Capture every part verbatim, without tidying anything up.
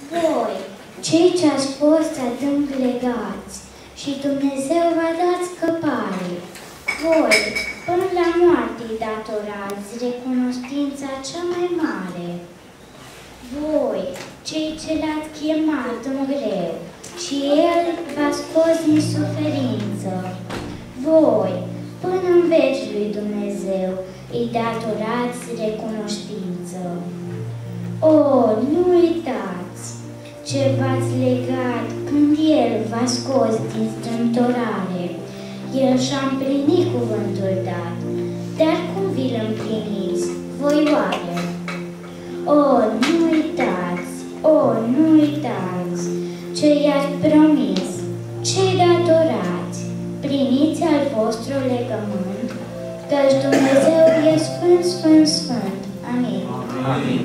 Voi, cei ce ați fost adânc legați și Dumnezeu v-a dat scăpare, voi, până la moarte datorați recunoștința cea mai mare. Voi, cei ce l-ați chemat în greu și El v-a scos din suferință, voi, până în veci lui Dumnezeu, îi datorați recunoștință. O, nu uitați ce v-ați legat când El v-a scos din strâmtorare. El și-a împlinit cuvântul dat, dar cum vi-l împliniți, voi oare? O, nu uitați, o, nu uitați ce i-ați promis, ce-i datorați, primiți al vostru legământ, căci Dumnezeu e Sfânt, Sfânt, Sfânt. Amin. Amin.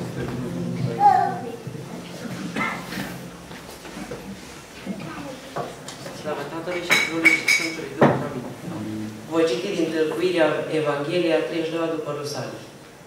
Slavă Tatălui și Fiului și Sfântului Duh. Amin. Voi citi din tâlcuirea Evanghelia a treizeci după Rusalii.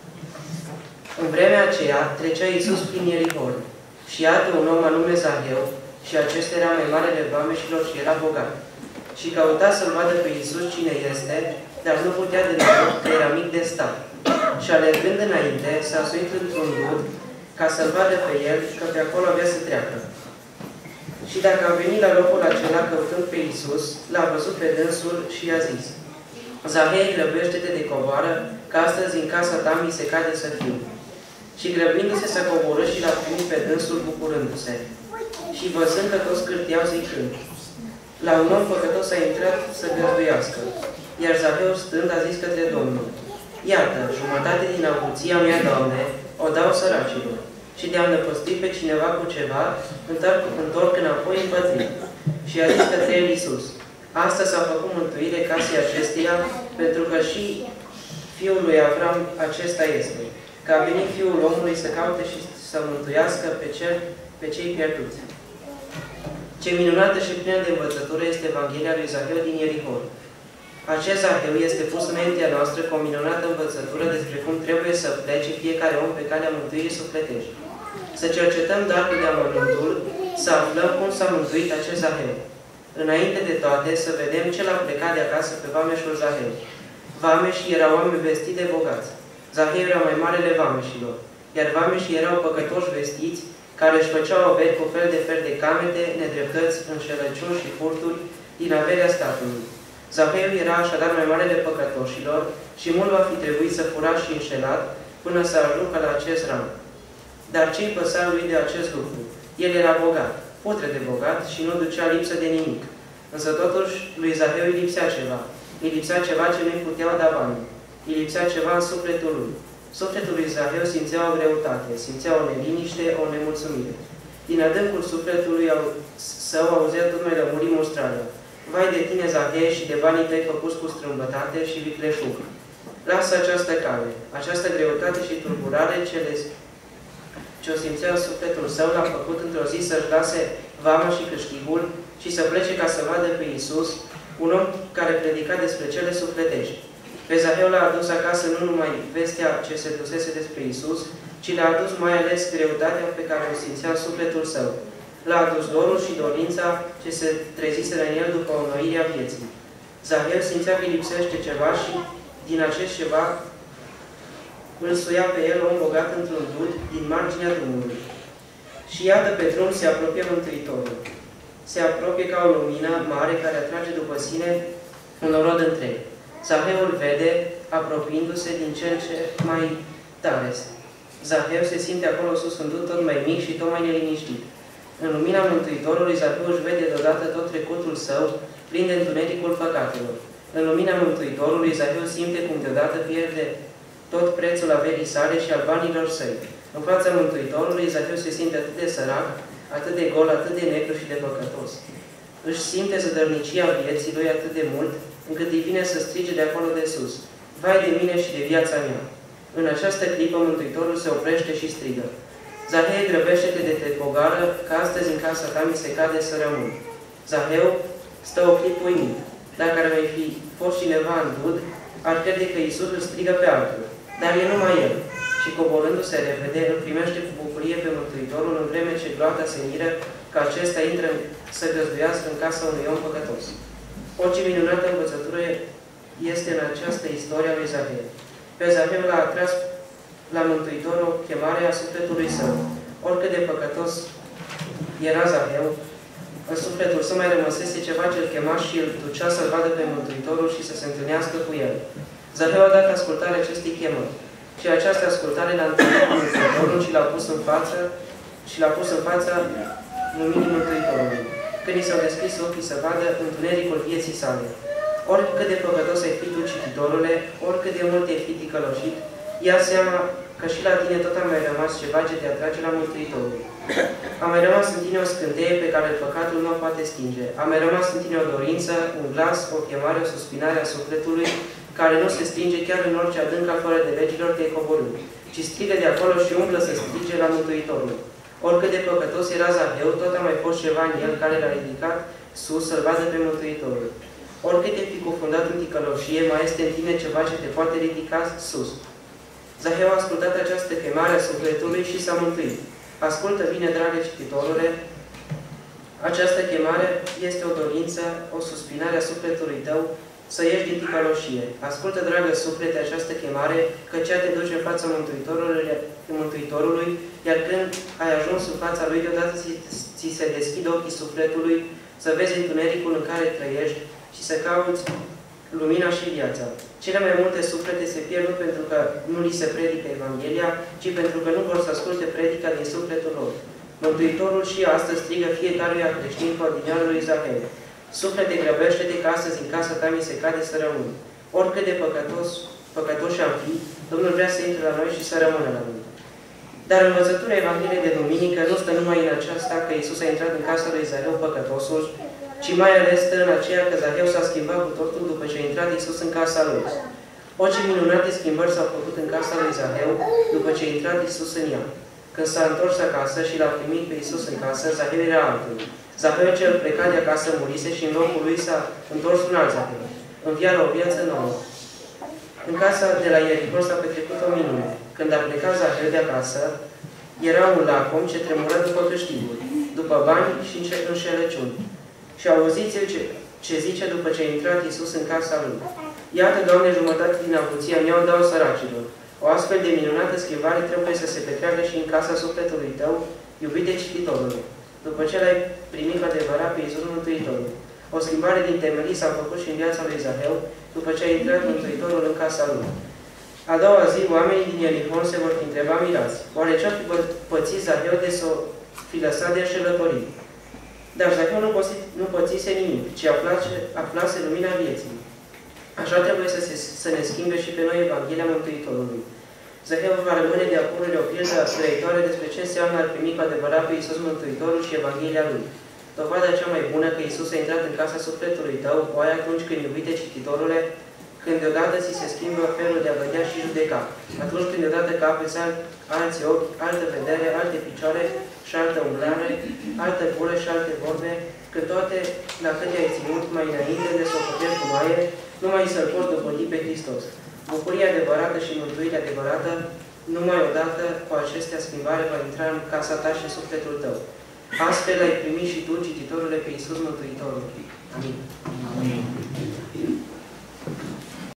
În vremea aceea trecea Iisus prin Ierihon și iată un om anume Zaheu, și acesta era mai marele vameșilor și era bogat. Și căuta să-l vadă pe Iisus cine este, dar nu putea de noroc că era mic de stat. Și alergând înainte, s-a suit într-un dud ca să-l vadă pe el, că pe acolo avea să treacă. Și dacă a venit la locul acela căutând pe Iisus, l-a văzut pe dânsul și i-a zis: Zahei, grăbește-te de coboară, că astăzi în casa ta mi se cade să fiu. Și grăbindu-se s-a coborât și l-a primit pe dânsul bucurându-se. Și văzând că toți cârtiau zicând: la un om păcătos a intrat să găzduiască. Iar Zaheu stând a zis către Domnul: iată, jumătate din avuția mea, Doamne, o dau săracilor. Și de-a năpăstit pe cineva cu ceva, întorc, întorc înapoi împătrit. Și a zis către el Iisus: asta s-a făcut mântuire casei acesteia, pentru că și fiul lui Avram acesta este, că a venit Fiul omului să caute și să mântuiască pe, cel, pe cei pierduți. Ce minunată și plină de învățătură este Evanghelia lui Zaheu din Ierihon. Acest Zaheu este pus înaintea noastră cu o minunată învățătură despre cum trebuie să plece fiecare om pe calea mântuirii sufletești. Să cercetăm dar cu de-amănuntul, să aflăm cum s-a mântuit acest Zaheu. Înainte de toate, să vedem ce l-a plecat de acasă pe vameșul Zaheu. Vameșii erau oameni vestiți de bogați. Zaheu era mai marele vameșilor, iar vameșii erau păcătoși vestiți, care își făceau averi cu fel de fel de camete, nedreptăți, înșelăciuni și furturi din averea statului. Zaheu era așadar mai marele păcătoșilor și mult va fi trebuit să fura și înșelat până să ajungă la acest rang. Dar ce-i păsa lui de acest lucru? El era bogat, putre de bogat și nu ducea lipsă de nimic. Însă totuși lui Zaheu îi lipsea ceva. Îi lipsea ceva ce nu-i puteau da bani. Îi lipsea ceva în sufletul lui. Sufletul lui Zaheu simțea o greutate, simțea o neliniște, o nemulțumire. Din adâncul sufletului său auzea tot mai lămurit mustrarea: vai de tine, Zaheu, și de banii tăi făcuți cu strâmbătate și vicleșug. Lasă această cale, această greutate și tulburare ce, le, ce o simțea în sufletul său, l-a făcut într-o zi să-și lase vama și câștigul și să plece ca să vadă pe Iisus, un om care predica despre cele sufletești. Pe Zaheu l-a adus acasă nu numai vestea ce se dusese despre Iisus, ci l-a adus mai ales greutatea pe care o simțea în sufletul său. L-a adus dorul și dorința ce se treziseră în el după înnoirea vieții. Zaheu simțea că lipsește ceva și din acest ceva îl suia pe el om bogat într-un dud din marginea drumului. Și iată, pe drum se apropie Mântuitorul. Se apropie ca o lumină mare care atrage după sine un orod întreg. Zaheu îl vede, apropiindu-se din cel ce mai tare. Zaheu se simte acolo sus în dud tot mai mic și tot mai neliniștit. În lumina Mântuitorului, Zaheu își vede deodată tot trecutul său, plin de întunericul păcatelor. În lumina Mântuitorului, Zaheu simte cum deodată pierde tot prețul averii sale și al banilor săi. În fața Mântuitorului, Zaheu se simte atât de sărac, atât de gol, atât de negru și de păcătos. Își simte zădărnicia vieții lui atât de mult, încât îi vine să strige de acolo de sus: vai de mine și de viața mea! În această clipă, Mântuitorul se oprește și strigă: Zaheu, grăbește-te de te pogară, că astăzi în casa ta mi se cade să rămân. Zaheu stă o clipă uimit. Dacă ar mai fi fost cineva în dud, ar crede că Iisus îl strigă pe altul, dar e numai el. Și coborându-se repede, îl primește cu bucurie bucurie pe Mântuitorul, în vreme ce gloata se miră că acesta intră să găzduiască în casa unui om păcătos. Orice minunată învățătură este în această istorie a lui Zaheu. Pe Zaheu l-a atras la Mântuitorul chemarea sufletului său. Oricât de păcătos era Zaheu, în sufletul său mai rămăsese ceva ce îl chema și îl ducea să-l vadă pe Mântuitorul și să se întâlnească cu el. Zaheu a dat ascultare acestei chemări. Și această ascultare l-a întâlnit cu Mântuitorul și l-a pus în față și l-a pus în fața luminii Mântuitorului, când i s-au deschis ochii să vadă întunericul vieții sale. Oricât de păcătos ai fi tu, cititorule, oricât de mult ai fi ticăloșit, ia seama că și la tine tot a mai rămas ceva ce te atrage la Mântuitorul. A mai rămas în tine o scânteie pe care păcatul nu o poate stinge. A mai rămas în tine o dorință, un glas, o chemare, o suspinare a sufletului, care nu se stinge chiar în orice adâncă fără de legilor te-ai coborât, ci strigă de acolo și umblă să strige la Mântuitorul. Oricât de păcătos era Zaheu, tot a mai fost ceva în el care l-a ridicat sus să-l vadă pe Mântuitorul. Oricât te fi cufundat în ticăloșie, mai este în tine ceva ce te poate ridica sus. Zaheu a ascultat această chemare a sufletului și s-a mântuit. Ascultă bine, dragă cititorule, această chemare este o dorință, o suspinare a sufletului tău, să ieși din ticăloșie. Ascultă, dragă suflete, această chemare, că cea te duce în fața Mântuitorului, Mântuitorului, iar când ai ajuns în fața Lui, deodată ți, ți se deschid ochii sufletului, să vezi întunericul în care trăiești și să cauți lumina și viața. Cele mai multe suflete se pierd nu pentru că nu li se predică Evanghelia, ci pentru că nu vor să asculte predica din sufletul lor. Mântuitorul și astăzi strigă fiecăruia creștin cu adinealul lui Zaheu: suflete, grăbește-te că astăzi în casa ta mi se cade să rămân. Oricât de păcătos, păcătoși am fi, Domnul vrea să intre la noi și să rămână la noi. Dar învățătura Evangheliei de duminică nu stă numai în aceasta că Iisus a intrat în casa lui Zaheu păcătosul, ci mai ales stă în aceea că Zaheu s-a schimbat cu totul după ce a intrat Iisus în casa lui. Orice minunate schimbări s-au făcut în casa lui Zaheu după ce a intrat Iisus în ea. Când s-a întors acasă și l-a primit pe Iisus în casă, Zaheu era altul. Zaheu cel plecat de acasă murise și în locul lui s-a întors un alt Zaheu, înviat la o viață nouă. În casa de la Ierihon s-a petrecut o minune. Când a plecat Zaheu de acasă, era un lacom ce tremura după câștiguri, după bani și înșelăciuni. Și auziți el ce, ce zice după ce a intrat Iisus în casa lui: iată, Doamne, jumătate din avuția mea o dau săracilor. O astfel de minunată schimbare trebuie să se petreacă și în casa sufletului tău, iubite cititorule, după ce l-ai primit cu adevărat pe Iisus Mântuitorul. O schimbare din temelii s-a făcut și în viața lui Zaheu, după ce a intrat Mântuitorul în casa lui. A doua zi, oamenii din Ierihon se vor fi întrebat mirați: oare ce-a fi pățit Zaheu de s-o fi lăsat de înșelătorii? Dar Zaheu nu, nu pățise nimic, ci aflase, aflase lumina vieții. Așa trebuie să, se, să ne schimbe și pe noi Evanghelia Mântuitorului. Zaheu va rămâne de acum o pildă grăitoare despre ce înseamnă a primi cu adevărat pe Iisus Mântuitorul și Evanghelia Lui. Dovada cea mai bună că Iisus a intrat în casa sufletului tău o ai atunci când, iubite cititorule, când deodată ți se schimbă felul de a vedea și judeca. Atunci când deodată capeți alți ochi, altă vedere, alte picioare și altă umblare, altă gură și alte vorbe, când toate la cât ai ținut mai înainte de socoteli cu maie, numai să-L poți dobândi pe Hristos. Bucuria adevărată și mântuirea adevărată, numai odată cu acestea schimbare va intra în casa ta și în sufletul tău. Astfel ai primit și tu, cititorule, pe Iisus Mântuitorul. Amin. Amin.